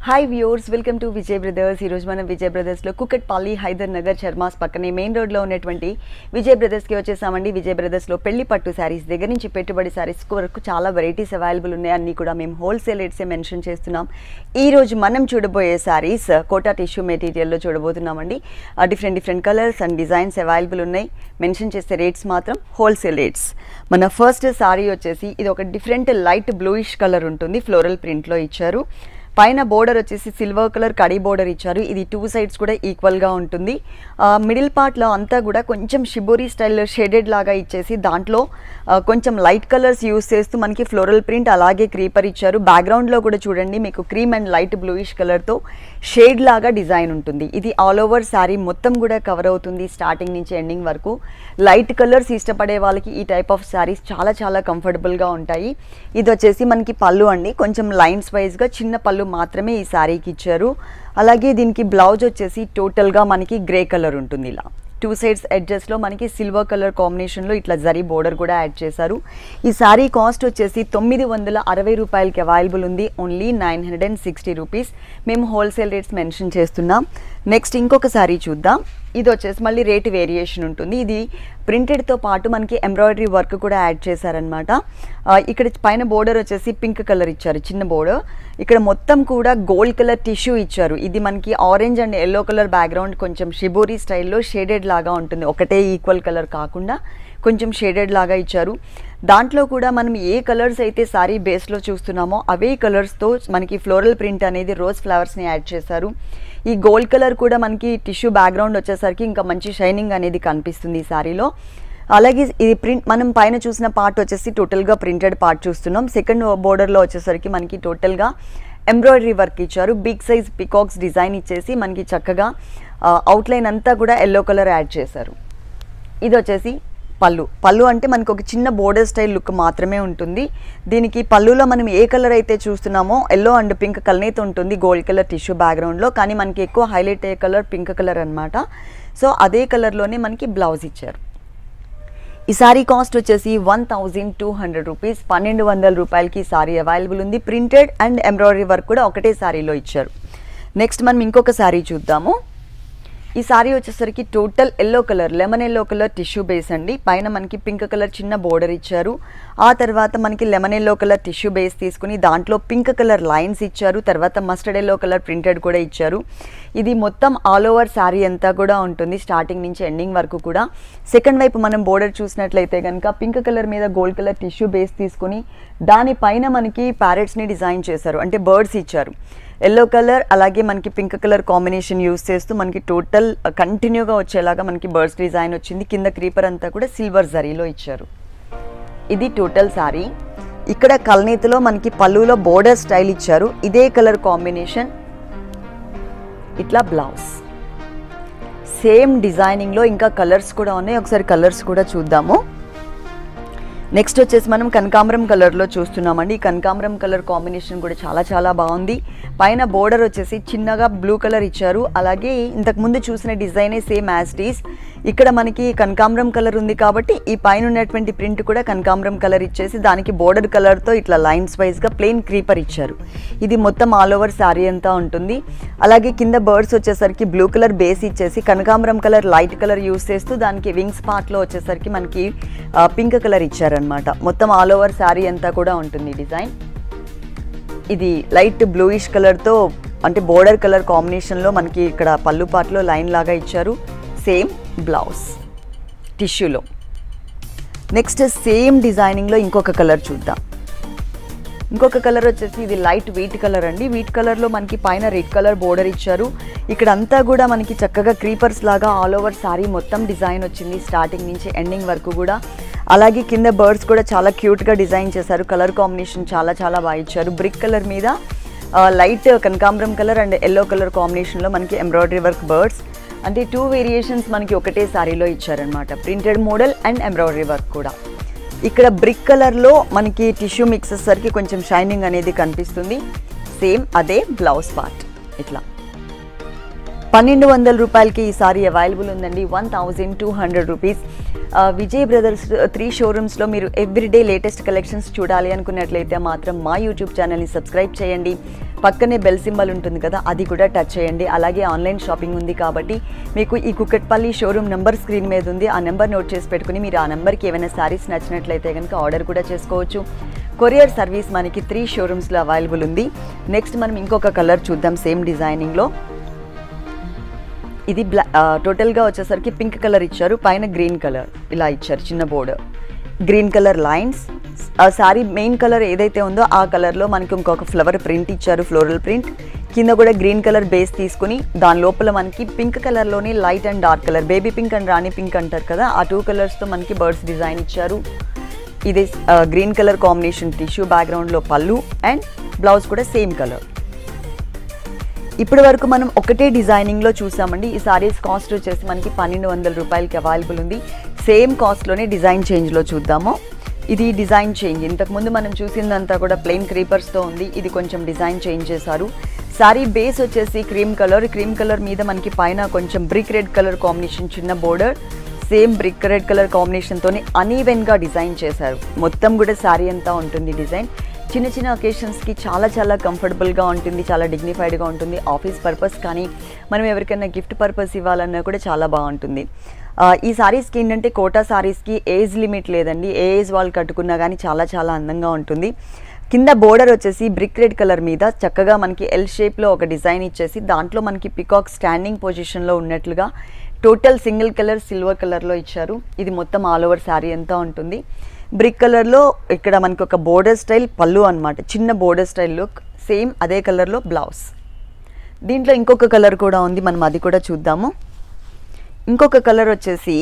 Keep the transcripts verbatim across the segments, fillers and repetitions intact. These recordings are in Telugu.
Hi viewers, welcome to Vijay brothers. ఈరోజు మనం విజయ్ బ్రదర్స్లో కుకట్పల్లి హైదర్ నగర్ చర్మాస్ పక్కనే మెయిన్ రోడ్లో ఉన్నటువంటి విజయ్ బ్రదర్స్కి వచ్చేసామండి. విజయ్ బ్రదర్స్లో పెళ్లి పట్టు శారీస్ దగ్గర నుంచి పెట్టుబడి శారీస్ వరకు చాలా వెరైటీస్ అవైలబుల్ ఉన్నాయి. అన్నీ కూడా మేము హోల్సేల్ రేట్సే మెన్షన్ చేస్తున్నాం. ఈరోజు మనం చూడబోయే శారీస్ కోటా టిష్యూ మెటీరియల్లో చూడబోతున్నామండి. Different different colours and designs available ఉన్నాయి. మెన్షన్ చేసే రేట్స్ మాత్రం హోల్సేల్ రేట్స్. మన ఫస్ట్ శారీ వచ్చేసి ఇది ఒక డిఫరెంట్ లైట్ బ్లూయిష్ కలర్ ఉంటుంది, ఫ్లోరల్ ప్రింట్లో ఇచ్చారు. పైన బోర్డర్ వచ్చేసి సిల్వర్ కలర్ కడీ బోర్డర్ ఇచ్చారు. ఇది టూ సైడ్స్ కూడా ఈక్వల్గా ఉంటుంది. మిడిల్ పార్ట్లో అంతా కూడా కొంచెం షిబోరీ స్టైల్ షేడెడ్ లాగా ఇచ్చేసి దాంట్లో కొంచెం లైట్ కలర్స్ యూస్ చేస్తూ మనకి ఫ్లోరల్ ప్రింట్ అలాగే క్రీపర్ ఇచ్చారు. బ్యాక్గ్రౌండ్లో కూడా చూడండి, మీకు క్రీమ్ అండ్ లైట్ బ్లూయిష్ కలర్తో షేడ్ లాగా డిజైన్ ఉంటుంది. ఇది ఆల్ ఓవర్ శారీ మొత్తం కూడా కవర్ అవుతుంది స్టార్టింగ్ నుంచి ఎండింగ్ వరకు. లైట్ కలర్స్ ఇష్టపడే వాళ్ళకి ఈ టైప్ ఆఫ్ శారీస్ చాలా చాలా కంఫర్టబుల్గా ఉంటాయి. ఇది వచ్చేసి మనకి పళ్ళు అండి, కొంచెం లైన్స్ వైజ్గా చిన్న పళ్ళు మాత్రమే ఈ శారీకి ఇచ్చారు. అలాగే దీనికి బ్లౌజ్ వచ్చేసి టోటల్గా మనకి గ్రే కలర్ ఉంటుంది. ఇలా టూ సైడ్స్ ఎడ్జెస్లో మనకి సిల్వర్ కలర్ కాంబినేషన్లో ఇట్లా జరీ బోర్డర్ కూడా యాడ్ చేశారు. ఈ శారీ కాస్ట్ వచ్చేసి తొమ్మిది వందల అరవై రూపాయలకి అవైలబుల్ ఉంది. Only nine hundred and sixty rupees మేము హోల్సేల్ రేట్స్ మెన్షన్ చేస్తున్నాం. నెక్స్ట్ ఇంకొక శారీ చూద్దాం. ఇది వచ్చేసి మళ్ళీ రేట్ వేరియేషన్ ఉంటుంది. ఇది ప్రింటెడ్తో పాటు మనకి ఎంబ్రాయిడరీ వర్క్ కూడా యాడ్ చేశారనమాట. ఇక్కడ పైన బోర్డర్ వచ్చేసి పింక్ కలర్ ఇచ్చారు, చిన్న బోర్డర్. ఇక్కడ మొత్తం కూడా గోల్డ్ కలర్ టిష్యూ ఇచ్చారు. ఇది మనకి orange and yellow colour background కొంచెం షిబోరీ స్టైల్లో షేడెడ్ లాగా ఉంటుంది. ఒకటే ఈక్వల్ కలర్ కాకుండా కొంచెం షేడెడ్ లాగా ఇచ్చారు. దాంట్లో కూడా మనం ఏ కలర్స్ అయితే శారీ బేస్లో చూస్తున్నామో అవే కలర్స్తో మనకి ఫ్లోరల్ ప్రింట్ అనేది రోజ్ ఫ్లవర్స్ని యాడ్ చేశారు. ఈ గోల్డ్ కలర్ కూడా మనకి టిష్యూ బ్యాక్గ్రౌండ్ వచ్చేసరికి ఇంకా మంచి షైనింగ్ అనేది కనిపిస్తుంది ఈ శారీలో. అలాగే ఇది ప్రింట్ మనం పైన చూసిన పార్ట్ వచ్చేసి టోటల్గా ప్రింటెడ్ పార్ట్ చూస్తున్నాం. సెకండ్ బోర్డర్లో వచ్చేసరికి మనకి టోటల్గా ఎంబ్రాయిడరీ వర్క్ ఇచ్చారు. బిగ్ సైజ్ పికాక్స్ డిజైన్ ఇచ్చేసి మనకి చక్కగా అవుట్లైన్ అంతా కూడా ఎల్లో కలర్ యాడ్ చేశారు. ఇది వచ్చేసి పళ్ళు. పళ్ళు అంటే మనకు ఒక చిన్న బోర్డర్ స్టైల్ లుక్ మాత్రమే ఉంటుంది. దీనికి పళ్ళులో మనం ఏ కలర్ అయితే చూస్తున్నామో ఎల్లో అండ్ పింక్ కలర్ ఉంటుంది గోల్డ్ కలర్ టిష్యూ బ్యాక్గ్రౌండ్లో, కానీ మనకి ఎక్కువ హైలైట్ అయ్యే కలర్ పింక్ కలర్ అనమాట. సో అదే కలర్లోనే మనకి బ్లౌజ్ ఇచ్చారు. ఈ సారీ కాస్ట్ వచ్చేసి one thousand two hundred rupees పన్నెండు వందల రూపాయలకి ఈ సారీ అవైలబుల్ ఉంది. ప్రింటెడ్ అండ్ ఎంబ్రాయిడరీ వర్క్ కూడా ఒకటే సారీలో ఇచ్చారు. నెక్స్ట్ మనం ఇంకొక సారీ చూద్దాము. ఈ సారీ వచ్చేసరికి total yellow colour, lemon yellow colour tissue base అండి. పైన మనకి పింక్ కలర్ చిన్న బోర్డర్ ఇచ్చారు. ఆ తర్వాత మనకి lemon yellow colour tissue base తీసుకుని దాంట్లో పింక్ కలర్ లైన్స్ ఇచ్చారు. తర్వాత మస్టర్డ్ ఎల్లో కలర్ ప్రింటెడ్ కూడా ఇచ్చారు. ఇది మొత్తం ఆల్ ఓవర్ శారీ అంతా కూడా ఉంటుంది స్టార్టింగ్ నుంచి ఎండింగ్ వరకు కూడా. సెకండ్ వైపు మనం బోర్డర్ చూసినట్లయితే కనుక పింక్ కలర్ మీద గోల్డ్ కలర్ టిష్యూ బేస్ తీసుకుని దానిపైన మనకి ప్యారెట్స్ని డిజైన్ చేశారు, అంటే బర్డ్స్ ఇచ్చారు. ఎల్లో కలర్ అలాగే మనకి పింక్ కలర్ కాంబినేషన్ యూస్ చేస్తూ మనకి టోటల్ కంటిన్యూగా వచ్చేలాగా మనకి బర్డ్స్ డిజైన్ వచ్చింది. కింద క్రీపర్ అంతా కూడా సిల్వర్ జరీలో ఇచ్చారు. ఇది టోటల్ శారీ. ఇక్కడ కల్నేతిలో మనకి పళ్ళులో బోర్డర్ స్టైల్ ఇచ్చారు. ఇదే కలర్ కాంబినేషన్. ఇట్లా బ్లౌజ్ సేమ్ డిజైనింగ్లో ఇంకా కలర్స్ కూడా ఉన్నాయి. ఒకసారి కలర్స్ కూడా చూద్దాము. నెక్స్ట్ వచ్చేసి మనం కనకాంబరం కలర్లో చూస్తున్నామండి. ఈ కనకాంబరం కలర్ కాంబినేషన్ కూడా చాలా చాలా బాగుంది. పైన బోర్డర్ వచ్చేసి చిన్నగా బ్లూ కలర్ ఇచ్చారు. అలాగే ఇంతకుముందు చూసిన డిజైనే సేమ్ యాజ్ ఇట్ ఈస్. ఇక్కడ మనకి కనకాంబరం కలర్ ఉంది కాబట్టి ఈ పైన ఉన్నటువంటి ప్రింట్ కూడా కనకాంబరం కలర్ ఇచ్చేసి దానికి బోర్డర్ కలర్తో ఇట్లా లైన్స్ వైజ్గా ప్లెయిన్ క్రీపర్ ఇచ్చారు. ఇది మొత్తం ఆల్ ఓవర్ శారీ అంతా ఉంటుంది. అలాగే కింద బర్డ్స్ వచ్చేసరికి బ్లూ కలర్ బేస్ ఇచ్చేసి కనకాంబరం కలర్ లైట్ కలర్ యూస్ చేస్తూ దానికి వింగ్స్ పార్ట్లో వచ్చేసరికి మనకి పింక్ కలర్ ఇచ్చారనమాట. మొత్తం ఆల్ ఓవర్ శారీ అంతా కూడా ఉంటుంది డిజైన్. ఇది లైట్ బ్లూయిష్ కలర్తో అంటే బోర్డర్ కలర్ కాంబినేషన్లో మనకి ఇక్కడ పళ్ళు పార్ట్లో లైన్ లాగా ఇచ్చారు. సేమ్ బ్లౌజ్ టిష్యూలో. నెక్స్ట్ సేమ్ డిజైనింగ్లో ఇంకొక కలర్ చూద్దాం. ఇంకొక కలర్ వచ్చేసి ఇది లైట్ వీట్ కలర్ అండి. వీట్ కలర్లో మనకి పైన రెడ్ కలర్ బోర్డర్ ఇచ్చారు. ఇక్కడ అంతా కూడా మనకి చక్కగా క్రీపర్స్ లాగా ఆల్ ఓవర్ శారీ మొత్తం డిజైన్ వచ్చింది స్టార్టింగ్ నుంచి ఎండింగ్ వరకు కూడా. అలాగే కింద బర్డ్స్ కూడా చాలా క్యూట్గా డిజైన్ చేశారు. కలర్ కాంబినేషన్ చాలా చాలా బాగా ఇచ్చారు. బ్రిక్ కలర్ మీద లైట్ కనకాంబరం కలర్ అండ్ ఎల్లో కలర్ కాంబినేషన్లో మనకి ఎంబ్రాయిడరీ వర్క్ బర్డ్స్, అంటే టూ వేరియేషన్స్ మనకి ఒకటే సారీలో ఇచ్చారనమాట. Printed model and embroidery work కూడా. ఇక్కడ బ్రిక్ కలర్లో మనకి టిష్యూ మిక్సెస్ సరికి కొంచెం షైనింగ్ అనేది కనిపిస్తుంది. సేమ్ అదే బ్లౌజ్ పార్ట్. ఇట్లా పన్నెండు వందల రూపాయలకి ఈ సారీ అవైలబుల్ ఉందండి. One thousand two hundred rupees. Vijay brothers three షోరూమ్స్లో మీరు ఎవ్రీడే లేటెస్ట్ కలెక్షన్స్ చూడాలి అనుకున్నట్లయితే మాత్రం మా యూట్యూబ్ ఛానల్ని సబ్స్క్రైబ్ చేయండి. పక్కనే బెల్ సింబల్ ఉంటుంది కదా, అది కూడా టచ్ చేయండి. అలాగే ఆన్లైన్ షాపింగ్ ఉంది కాబట్టి మీకు ఈ కుకట్పల్లి షోరూమ్ నెంబర్ స్క్రీన్ మీద ఉంది. ఆ నెంబర్ నోట్ చేసి పెట్టుకుని మీరు ఆ నెంబర్కి ఏమైనా శారీస్ నచ్చినట్లయితే కనుక ఆర్డర్ కూడా చేసుకోవచ్చు. కొరియర్ సర్వీస్ మనకి త్రీ షోరూమ్స్లో అవైలబుల్ ఉంది. నెక్స్ట్ మనం ఇంకొక కలర్ చూద్దాం సేమ్ డిజైనింగ్లో. ఇది బ్లా టోటల్గా వచ్చేసరికి పింక్ కలర్ ఇచ్చారు, పైన గ్రీన్ కలర్ ఇలా ఇచ్చారు, చిన్న బోర్డర్, గ్రీన్ కలర్ లైన్స్. ఆ శారీ మెయిన్ కలర్ ఏదైతే ఉందో ఆ కలర్లో మనకి ఇంకొక ఫ్లవర్ ప్రింట్ ఇచ్చారు, ఫ్లోరల్ ప్రింట్. కింద కూడా గ్రీన్ కలర్ బేస్ తీసుకుని దాని లోపల మనకి పింక్ కలర్లోని light and dark colour, baby pink and రాణి పింక్ అంటారు కదా, ఆ టూ కలర్స్తో మనకి బర్డ్స్ డిజైన్ ఇచ్చారు. ఇది గ్రీన్ కలర్ కాంబినేషన్ టిష్యూ బ్యాక్గ్రౌండ్లో పళ్ళు అండ్ బ్లౌజ్ కూడా సేమ్ కలర్. ఇప్పటి వరకు మనం ఒకటే డిజైనింగ్లో చూసామండి. ఈ సారీస్ కాస్ట్ వచ్చేసి మనకి పన్నెండు వందల రూపాయలకి అవైలబుల్ ఉంది. సేమ్ కాస్ట్లోనే డిజైన్ చేంజ్లో చూద్దాము. ఇది డిజైన్ చేంజ్, ఇంతకుముందు మనం చూసిందంతా కూడా ప్లెయిన్ క్రీపర్స్తో ఉంది, ఇది కొంచెం డిజైన్ చేంజ్ చేశారు. సారీ బేస్ వచ్చేసి క్రీమ్ కలర్, క్రీమ్ కలర్ మీద మనకి పైన కొంచెం బ్రిక్ రెడ్ కలర్ కాంబినేషన్ చిన్న border, same brick red colour కాంబినేషన్తోనే అనీవెన్గా డిజైన్ చేశారు. మొత్తం కూడా సారీ అంతా ఉంటుంది డిజైన్. చిన్న చిన్న ఒకేషన్స్కి చాలా చాలా కంఫర్టబుల్గా ఉంటుంది, చాలా డిగ్నిఫైడ్గా ఉంటుంది. ఆఫీస్ పర్పస్ కానీ మనం ఎవరికైనా గిఫ్ట్ పర్పస్ ఇవ్వాలన్నా కూడా చాలా బాగుంటుంది. ఈ సారీస్కి ఏంటంటే కోటా సారీస్కి ఏజ్ లిమిట్ లేదండి, ఏ ఏజ్ వాళ్ళు కట్టుకున్నా కానీ చాలా చాలా అందంగా ఉంటుంది. కింద బోర్డర్ వచ్చేసి బ్రిక్ రెడ్ కలర్ మీద చక్కగా మనకి ఎల్ షేప్లో ఒక డిజైన్ ఇచ్చేసి దాంట్లో మనకి పికాక్ స్టాండింగ్ పొజిషన్లో ఉన్నట్లుగా టోటల్ సింగిల్ కలర్ సిల్వర్ కలర్లో ఇచ్చారు. ఇది మొత్తం ఆల్ ఓవర్ శారీ అంతా ఉంటుంది. బ్రిక్ కలర్లో ఇక్కడ మనకి ఒక బోర్డర్ స్టైల్ పళ్ళు అనమాట, చిన్న బోర్డర్ స్టైల్ లుక్, సేమ్ అదే కలర్లో బ్లౌజ్. దీంట్లో ఇంకొక కలర్ కూడా ఉంది, మనం అది కూడా చూద్దాము. ఇంకొక కలర్ వచ్చేసి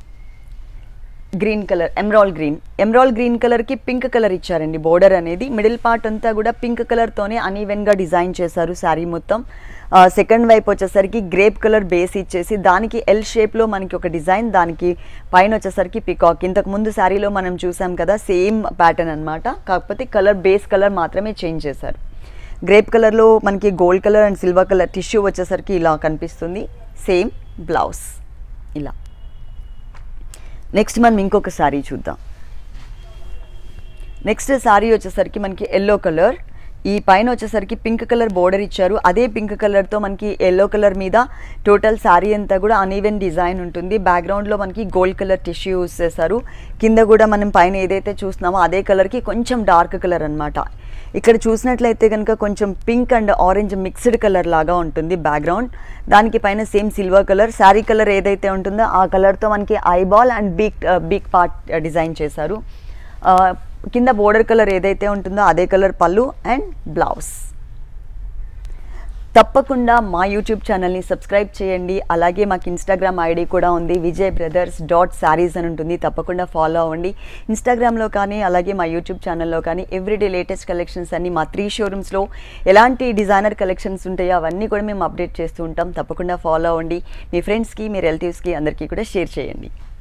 green colour, emerald green. Emerald green కలర్కి పింక్ కలర్ ఇచ్చారండి. బోర్డర్ అనేది మిడిల్ పార్ట్ అంతా కూడా పింక్ కలర్తోనే అనీవెన్గా డిజైన్ చేశారు శారీ మొత్తం. సెకండ్ వైపు వచ్చేసరికి గ్రేప్ కలర్ బేస్ ఇచ్చేసి దానికి ఎల్ షేప్లో మనకి ఒక డిజైన్, దానికి పైన వచ్చేసరికి పికాక్. ఇంతకు ముందు శారీలో మనం చూసాం కదా, సేమ్ ప్యాటర్న్ అనమాట, కాకపోతే కలర్ బేస్ కలర్ మాత్రమే చేంజ్ చేశారు. గ్రేప్ కలర్లో మనకి gold colour and silver colour tissue వచ్చేసరికి ఇలా కనిపిస్తుంది. సేమ్ బ్లౌజ్ ఇలా. నెక్స్ట్ మనం ఇంకొక శారీ చూద్దాం. నెక్స్ట్ శారీ వచ్చేసరికి మనకి ఎల్లో కలర్, ఈ పైన వచ్చేసరికి పింక్ కలర్ బోర్డర్ ఇచ్చారు. అదే పింక్ కలర్తో మనకి ఎల్లో కలర్ మీద టోటల్ శారీ అంతా కూడా అనీవెన్ డిజైన్ ఉంటుంది. బ్యాక్గ్రౌండ్లో మనకి గోల్డ్ కలర్ టిష్యూ యూస్ చేశారు. కింద కూడా మనం పైన ఏదైతే చూస్తున్నామో అదే కలర్కి కొంచెం డార్క్ కలర్ అనమాట. ఇక్కడ చూసినట్లయితే కనుక కొంచెం pink and orange mixed colour లాగా ఉంటుంది బ్యాక్గ్రౌండ్. దానికి పైన same silver colour, sari colour ఏదైతే ఉంటుందో ఆ కలర్తో మనకి eyeball and big big part design చేశారు. కింద బోర్డర్ కలర్ ఏదైతే ఉంటుందో అదే కలర్ పళ్ళు అండ్ బ్లౌజ్. తప్పకుండా మా యూట్యూబ్ ఛానల్ని సబ్స్క్రైబ్ చేయండి. అలాగే మాకు ఇన్స్టాగ్రామ్ ఐడి కూడా ఉంది, విజయ్ బ్రదర్స్ డాట్ శారీస్ అని ఉంటుంది. తప్పకుండా ఫాలో అవ్వండి. ఇన్స్టాగ్రామ్లో కానీ అలాగే మా యూట్యూబ్ ఛానల్లో కానీ ఎవ్రీడే లేటెస్ట్ కలెక్షన్స్ అన్ని మా త్రీ షోరూమ్స్లో ఎలాంటి డిజైనర్ కలెక్షన్స్ ఉంటాయో అవన్నీ కూడా మేము అప్డేట్ చేస్తూ ఉంటాం. తప్పకుండా ఫాలో అవ్వండి. మీ ఫ్రెండ్స్కి, మీ రిలేటివ్స్కి అందరికీ కూడా షేర్ చేయండి.